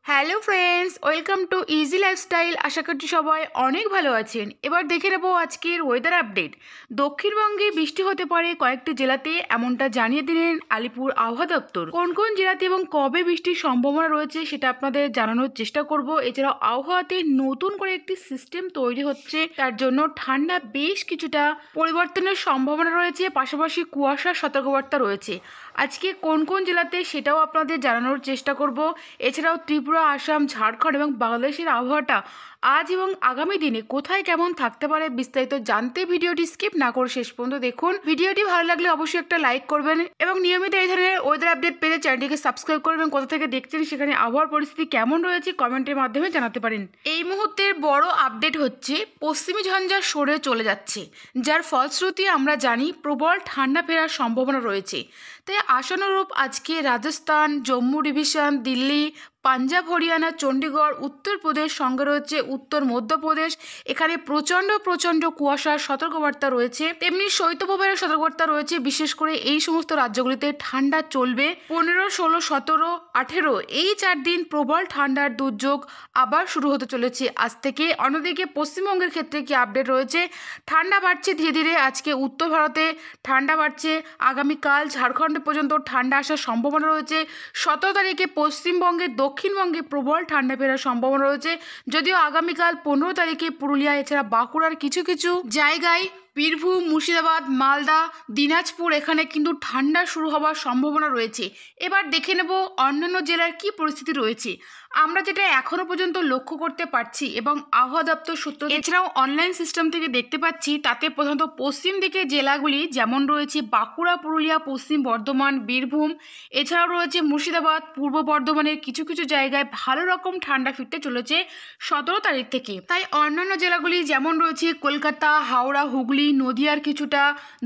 Hello friends, welcome to easy lifestyle. আশা করছি সবাই অনেক ভালো আছেন। এবার দেখে নেব আজকের ওয়েদার আপডেট। দক্ষিণবঙ্গে বৃষ্টি হতে পারে কয়েকটি জেলাতে, এমনটা জানিয়ে দিলেন আলিপুর আবহাওয়া দপ্তর। কোন কোন জেলাতে এবং কবে বৃষ্টির সম্ভাবনা রয়েছে সেটা আপনাদের জানানোর চেষ্টা করব। এছাড়াও আবহাওয়াতে নতুন করে একটি সিস্টেম তৈরি হচ্ছে, তার জন্য ঠান্ডা বেশ কিছুটা পরিবর্তনের সম্ভাবনা রয়েছে, পাশাপাশি কুয়াশার সতর্কবার্তা রয়েছে। আজকে কোন কোন জেলাতে সেটাও আপনাদের জানানোর চেষ্টা করব। এছাড়াও ত্রিপুরা, আসাম, ঝাড়খণ্ড এবং বাংলাদেশের আবহাওয়াটা আজ এবং আগামী দিনে কোথায় কেমন থাকতে পারে বিস্তারিত জানতে ভিডিওটি স্কিপ না করে শেষ পর্যন্ত দেখুন। ভিডিওটি ভালো লাগলে অবশ্যই একটা লাইক করবেন এবং নিয়মিত এই ধরনের ওয়েদার আপডেট পেতে চ্যানেলটিকে সাবস্ক্রাইব করবেন। কোথা থেকে দেখছেন সেখানে আবহাওয়ার পরিস্থিতি কেমন রয়েছে কমেন্টের মাধ্যমে জানাতে পারেন। এই মুহূর্তের বড় আপডেট হচ্ছে পশ্চিমী ঝঞ্ঝা সরে চলে যাচ্ছে, যার ফলশ্রুতি আমরা জানি প্রবল ঠান্ডা ফেরার সম্ভাবনা রয়েছে। তাই আশানুরূপ আজকে রাজস্থান, জম্মু ডিভিশন, দিল্লি, পাঞ্জাব, হরিয়ানা, চণ্ডীগড়, উত্তরপ্রদেশ, সঙ্গে রয়েছে উত্তর মধ্যপ্রদেশ, এখানে প্রচণ্ড প্রচণ্ড কুয়াশার সতর্কবার্তা রয়েছে। তেমনি শৈত্যপ্রবাহের সতর্কবার্তা রয়েছে। বিশেষ করে এই সমস্ত রাজ্যগুলিতে ঠান্ডা চলবে 15, 16, 17, 18 এই 4 দিন প্রবল ঠান্ডার দুর্যোগ আবার শুরু হতে চলেছে আজ থেকে। অন্যদিকে পশ্চিমবঙ্গের ক্ষেত্রে কি আপডেট রয়েছে? ঠান্ডা বাড়ছে ধীরে ধীরে। আজকে উত্তর ভারতে ঠান্ডা বাড়ছে, আগামীকাল ঝাড়খণ্ড পর্যন্ত ঠান্ডা আসার সম্ভাবনা রয়েছে। 17 তারিখে পশ্চিমবঙ্গে, দক্ষিণবঙ্গে প্রবল ঠান্ডা ফেরার সম্ভাবনা রয়েছে। যদিও আগামীকাল 15 তারিখে পুরুলিয়া এছাড়া বাঁকুড়ার কিছু কিছু জায়গায়, বীরভূম, মুর্শিদাবাদ, মালদা, দিনাজপুর, এখানে কিন্তু ঠান্ডা শুরু হওয়ার সম্ভাবনা রয়েছে। এবার দেখে নেব অন্যান্য জেলার কি পরিস্থিতি রয়েছে। আমরা যেটা এখনো পর্যন্ত লক্ষ্য করতে পারছি এবং আবহাওয়া দপ্তর সূত্র এছাড়াও অনলাইন সিস্টেম থেকে দেখতে পাচ্ছি, তাতে প্রধানত পশ্চিম দিকে জেলাগুলি যেমন রয়েছে বাঁকুড়া, পুরুলিয়া, পশ্চিম বর্ধমান, বীরভূম, এছাড়াও রয়েছে মুর্শিদাবাদ, পূর্ব বর্ধমানের কিছু কিছু জায়গায় ভালো রকম ঠান্ডা ফিরতে চলেছে 17 তারিখ থেকে। তাই অন্যান্য জেলাগুলি যেমন রয়েছে কলকাতা, হাওড়া, হুগলি, নদিয়ার কিছুটা,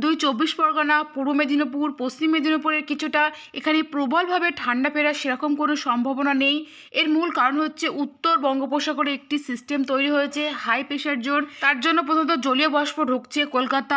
24 পরগনা, পূর্ব মেদিনীপুর, পশ্চিম মেদিনীপুরের কিছুটা, এখানে প্রবলভাবে ঠান্ডা ফেরার সেরকম কোনো সম্ভাবনা নেই। এর মূল কারণ হচ্ছে উত্তর বঙ্গোপসাগরে একটি সিস্টেম তৈরি হয়েছে, হাই প্রেশার জোন। তার জন্য প্রথমত জলীয় বাষ্প ঢুকছে কলকাতা,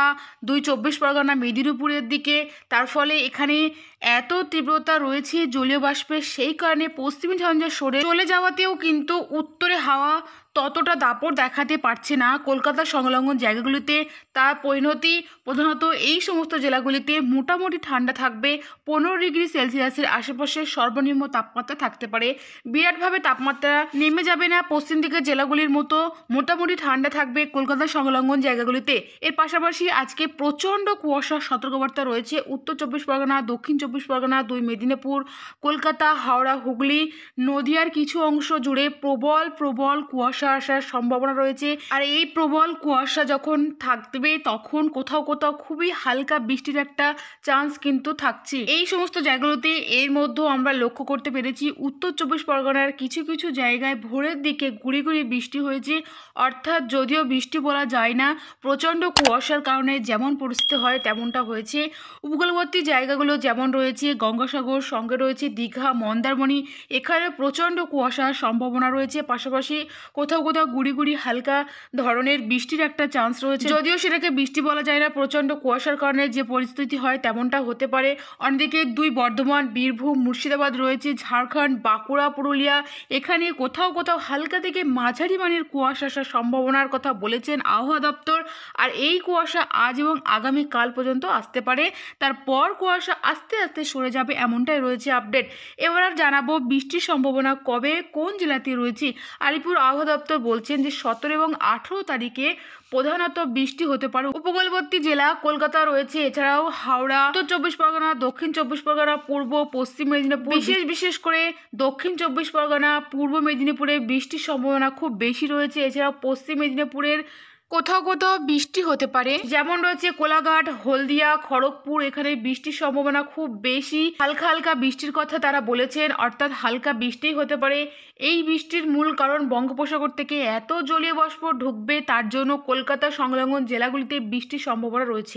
24 পরগনা, মেদিনীপুরের দিকে। তার ফলে এখানে এত তীব্রতা রয়েছে জলীয় বাষ্পের, সেই কারণে পশ্চিমী ঝঞ্ঝা সরে চলে যাওয়াতেও কিন্তু উত্তরে হাওয়া ততটা দাপট দেখাতে পারছে না কলকাতা সংলগ্ন জায়গাগুলিতে। তার পরিণতি প্রধানত এই সমস্ত জেলাগুলিতে মোটামুটি ঠান্ডা থাকবে। 15 ডিগ্রি সেলসিয়াসের আশেপাশে সর্বনিম্ন তাপমাত্রা থাকতে পারে। বিরাটভাবে তাপমাত্রা নেমে যাবে না পশ্চিম দিকের জেলাগুলির মতো, মোটামুটি ঠান্ডা থাকবে কলকাতা সংলগ্ন জায়গাগুলিতে। এর পাশাপাশি আজকে প্রচণ্ড কুয়াশার সতর্কবার্তা রয়েছে উত্তর 24 পরগনা, দক্ষিণ 24 পরগনা, 2 মেদিনীপুর, কলকাতা, হাওড়া, হুগলি, নদিয়ার কিছু অংশ জুড়ে প্রবল প্রবল কুয়াশা আসার সম্ভাবনা রয়েছে। আর এই প্রবল কুয়াশা যখন থাকবে তখন কোথাও কোথাও খুবই হালকা বৃষ্টির একটা চান্স কিন্তু থাকছে এই সমস্ত জায়গাগুলোতে। এর মধ্যেও আমরা লক্ষ্য করতে পেরেছি উত্তর 24 পরগনার কিছু কিছু জায়গায় ভোরের দিকে গুড়ি গুড়ি বৃষ্টি হয়েছে। অর্থাৎ যদিও বৃষ্টি বলা যায় না, প্রচণ্ড কুয়াশার কারণে যেমন পরিস্থিতি হয় তেমনটা হয়েছে। উপকূলবর্তী জায়গাগুলো যেমন রয়েছে গঙ্গাসাগর, সঙ্গে রয়েছে দীঘা, মন্দারমণি, এখানে প্রচণ্ড কুয়াশার সম্ভাবনা রয়েছে। পাশাপাশি কোথাও কোথাও গুড়ি গুড়ি হালকা ধরনের বৃষ্টির একটা চান্স রয়েছে, যদিও সেটাকে বৃষ্টি বলা যায় না, প্রচণ্ড কুয়াশার কারণে যে পরিস্থিতি হয় তেমনটা হতে পারে। অন্যদিকে 2 বর্ধমান, বীরভূম, মুর্শিদাবাদ রয়েছে, ঝাড়খণ্ড, বাঁকুড়া, পুরুলিয়া, এখানে কোথাও কোথাও হালকা থেকে মাঝারি মানের কুয়াশা আসার সম্ভাবনার কথা বলেছেন আবহাওয়া দপ্তর। আর এই কুয়াশা আজ এবং আগামীকাল পর্যন্ত আসতে পারে, তারপর কুয়াশা আস্তে আস্তে সরে যাবে, এমনটাই রয়েছে আপডেট। এবার আর জানাবো বৃষ্টির সম্ভাবনা কবে কোন জেলাতে রয়েছে। আলিপুর আবহাওয়া দপ্তর বলছেন যে 17 এবং 18 তারিখে প্রধানত বৃষ্টি হতে পারে। উপকূলবর্তী জেলা কলকাতা রয়েছে, এছাড়াও হাওড়া, উত্তর 24 পরগনা, দক্ষিণ 24 পরগনা, পূর্ব পশ্চিম মেদিনীপুর, বিশেষ করে দক্ষিণ 24 পরগনা, পূর্ব মেদিনীপুরে বৃষ্টির সম্ভাবনা খুব বেশি রয়েছে। এছাড়াও পশ্চিম মেদিনীপুরের কোথাও কোথাও বৃষ্টি হতে পারে, যেমন রয়েছে কোলাঘাট, হলদিয়া, খড়গপুর, এখানে বৃষ্টির সম্ভাবনা খুব বেশি। হালকা হালকা বৃষ্টির কথা তারা বলেছেন, অর্থাৎ হালকা বৃষ্টি হতে পারে। এই বৃষ্টির মূল কারণ বঙ্গোপসাগর থেকে এত জলীয় বাষ্প ঢুকবে, তার জন্য কলকাতা সংলগ্ন জেলাগুলিতে বৃষ্টির সম্ভাবনা রয়েছে।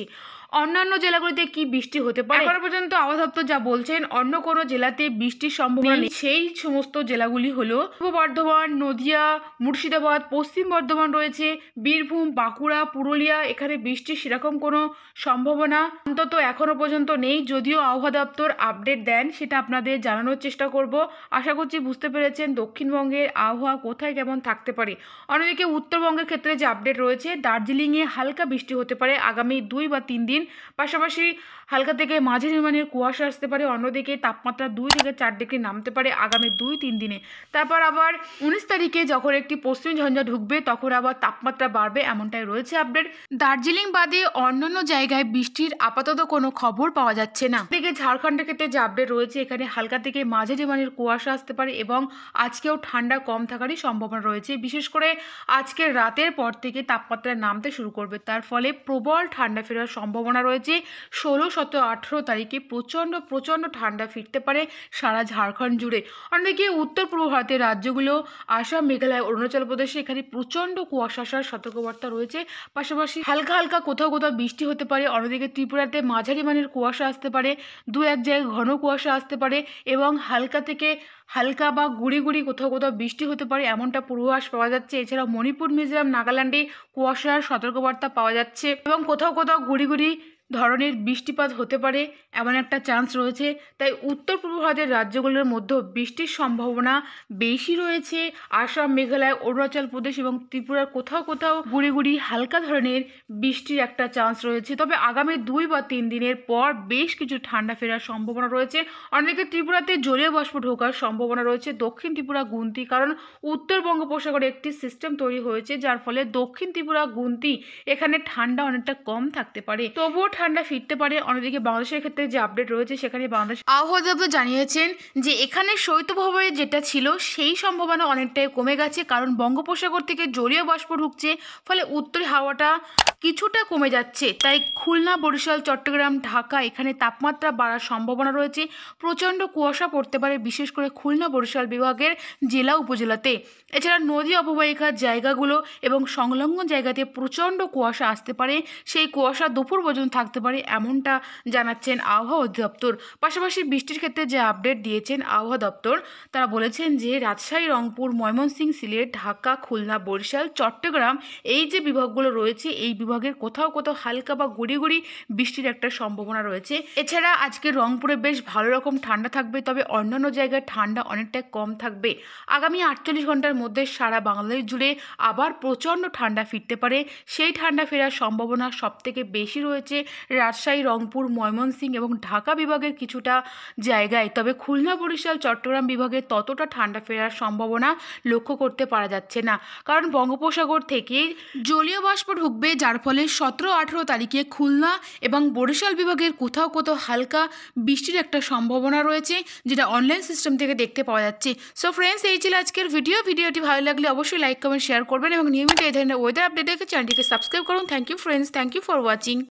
অন্যান্য জেলাগুলিতে কি বৃষ্টি হতে পারে? এখনো পর্যন্ত আবহাওয়া দপ্তর যা বলছেন, অন্য কোনো জেলাতে বৃষ্টির সম্ভাবনা নেই। সেই সমস্ত জেলাগুলি হলো পূর্ব বর্ধমান, নদিয়া, মুর্শিদাবাদ, পশ্চিম বর্ধমান রয়েছে, বীরভূম, বাঁকুড়া, পুরুলিয়া। এখানে বৃষ্টির সেরকম কোনো সম্ভাবনা অন্তত এখনো পর্যন্ত নেই। যদিও আবহাওয়া দপ্তর আপডেট দেন, সেটা আপনাদের জানানোর চেষ্টা করব। আশা করছি বুঝতে পেরেছেন দক্ষিণবঙ্গের আবহাওয়া কোথায় কেমন থাকতে পারে। অন্যদিকে উত্তরবঙ্গের ক্ষেত্রে যে আপডেট রয়েছে, দার্জিলিংয়ে হালকা বৃষ্টি হতে পারে আগামী 2 বা 3 দিন। পাশাপাশি হালকা থেকে মাঝারি মানের কুয়াশা আসতে পারে। অন্যদিকে তাপমাত্রা 2 থেকে 4 ডিগ্রি নামতে পারে আগামী 2-3 দিনে। তারপর আবার 19 তারিখে যখন একটি পশ্চিম ঝঞ্ঝা ঢুকবে, তখন আবার তাপমাত্রা বাড়বে, এমনটাই রয়েছে আপডেট। দার্জিলিং বাদে অন্যান্য জায়গায় বৃষ্টির আপাতত কোনো খবর পাওয়া যাচ্ছে না। এদিকে ঝাড়খণ্ডের ক্ষেত্রে যে আপডেট রয়েছে, এখানে হালকা থেকে মাঝারি মানের কুয়াশা আসতে পারে এবং আজকেও ঠান্ডা কম থাকারই সম্ভাবনা রয়েছে। বিশেষ করে আজকের রাতের পর থেকে তাপমাত্রা নামতে শুরু করবে, তার ফলে প্রবল ঠান্ডা ফেরার সম্ভাবনা রয়েছে। 16, 17, 18 তারিখে প্রচণ্ড ঠান্ডা ফিরতে পারে সারা ঝাড়খণ্ড জুড়ে। অন্যদিকে উত্তর পূর্ব ভারতের রাজ্যগুলো আসাম, মেঘালয়, অরুণাচল প্রদেশে এখানে প্রচণ্ড কুয়াশা আসার সতর্কবার্তা রয়েছে। পাশাপাশি হালকা হালকা কোথাও বৃষ্টি হতে পারে। অন্যদিকে ত্রিপুরাতে মাঝারি মানের কুয়াশা আসতে পারে, 2-1 জায়গায় ঘন কুয়াশা আসতে পারে এবং হালকা থেকে হালকা বা গুড়ি কোথাও বৃষ্টি হতে পারে, এমনটা পূর্বাভাস পাওয়া যাচ্ছে। এছাড়াও মণিপুর, মিজোরাম, নাগাল্যান্ডে কুয়াশার সতর্কবার্তা পাওয়া যাচ্ছে এবং কোথাও গুড়ি ধরনের বৃষ্টিপাত হতে পারে, এমন একটা চান্স রয়েছে। তাই উত্তর পূর্ব ভারতের রাজ্যগুলোর মধ্যে বৃষ্টির সম্ভাবনা বেশি রয়েছে। আসাম, মেঘালয়, অরুণাচল প্রদেশ এবং ত্রিপুরার কোথাও গুড়ি হালকা ধরনের বৃষ্টির একটা চান্স রয়েছে। তবে আগামী 2 বা 3 দিনের পর বেশ কিছু ঠান্ডা ফেরার সম্ভাবনা রয়েছে। অন্যদিকে ত্রিপুরাতে জলীয় বাষ্প ঢোকার সম্ভাবনা রয়েছে দক্ষিণ ত্রিপুরা, গুমতি, কারণ উত্তর বঙ্গোপসাগরে একটি সিস্টেম তৈরি হয়েছে, যার ফলে দক্ষিণ ত্রিপুরা, গুমতি এখানে ঠান্ডা অনেকটা কম থাকতে পারে, তবুও ঠান্ডা ফিরতে পারে। অন্যদিকে বাংলাদেশের ক্ষেত্রে যে আপডেট রয়েছে, সেখানে বাংলাদেশ আবহাওয়া দপ্তর জানিয়েছেন যে এখানে শৈত্যপ্রবাহ যেটা ছিল সেই সম্ভাবনা অনেকটাই কমে গেছে, কারণ বঙ্গোপসাগর থেকে জলীয় বাষ্প ঢুকছে, ফলে উত্তরে হাওয়াটা কিছুটা কমে যাচ্ছে। তাই খুলনা, বরিশাল, চট্টগ্রাম, ঢাকা এখানে তাপমাত্রা বাড়ার সম্ভাবনা রয়েছে। প্রচণ্ড কুয়াশা পড়তে পারে বিশেষ করে খুলনা, বরিশাল বিভাগের জেলা উপজেলাতে। এছাড়া নদী অববাহিকার জায়গাগুলো এবং সংলগ্ন জায়গাতে প্রচণ্ড কুয়াশা আসতে পারে। সেই কুয়াশা দুপুর পর্যন্ত থাকতে পারে, এমনটা জানাচ্ছেন আবহাওয়া অধিদপ্তর। পাশাপাশি বৃষ্টির ক্ষেত্রে যে আপডেট দিয়েছেন আবহাওয়া দপ্তর, তারা বলেছেন যে রাজশাহী, রংপুর, ময়মনসিংহ, সিলেট, ঢাকা, খুলনা, বরিশাল, চট্টগ্রাম এই যে বিভাগগুলো রয়েছে, এই বিভাগের কোথাও হালকা বা গুড়ি বৃষ্টির একটা সম্ভাবনা রয়েছে। এছাড়া আজকে রংপুরে বেশ ভালো রকম ঠান্ডা থাকবে, তবে অন্যান্য জায়গায় ঠান্ডা অনেকটা কম থাকবে। আগামী 48 ঘন্টার মধ্যে সারা বাংলাদেশ জুড়ে আবার প্রচণ্ড ঠান্ডা ফিরতে পারে। সেই ঠান্ডা ফেরার সম্ভাবনা সবথেকে বেশি রয়েছে রাজশাহী, রংপুর, ময়মনসিংহ এবং ঢাকা বিভাগের কিছুটা জায়গায়। তবে খুলনা, বরিশাল, চট্টগ্রাম বিভাগে ততটা ঠান্ডা ফেরার সম্ভাবনা লক্ষ্য করতে পারা যাচ্ছে না, কারণ বঙ্গোপসাগর থেকে জলীয় বাষ্প ঢুকবে, যার ফলে 17-18 তারিখে খুলনা এবং বরিশাল বিভাগের কোথাও হালকা বৃষ্টির একটা সম্ভাবনা রয়েছে, যেটা অনলাইন সিস্টেম থেকে দেখতে পাওয়া যাচ্ছে। সো ফ্রেন্ডস, এই ছিল আজকের ভিডিওটি ভালো লাগলে অবশ্যই লাইক, কমেন্ট, শেয়ার করবেন এবং নিয়মিত এই ধরনের ওয়েদার আপডেট দেখে চ্যানেলটিকে সাবস্ক্রাইব করুন। Thank you friends, thank you for watching.